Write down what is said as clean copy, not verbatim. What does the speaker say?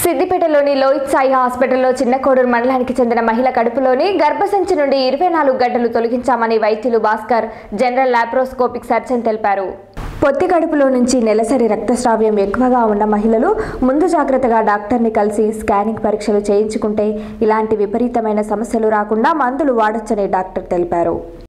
సిద్దిపేటలోని లోహిత్ సాయి హాస్పిటల్లో చిన్నకోడూరు మండలానికి చెందిన మహిళ కడుపులోని గర్భసంచి నుండి 24 గడ్డలు తొలగించామని వైద్యులు భాస్కర్ జనరల్ లాప్రోస్కోపిక్ సర్జన్ తెలిపారు. పొత్తి కడుపులో నుంచి నెలసరి రక్తస్రావ్యం ఎక్కువగా ఉన్న మహిళలు ముందు జాగ్రత్తగా డాక్టర్ని కలిసి స్కానింగ్ పరీక్షలు చేయించుకుంటే ఇలాంటి విపరీతమైన సమస్యలు రాకుండా మందులు వాడొచ్చని డాక్టర్ తెలిపారు.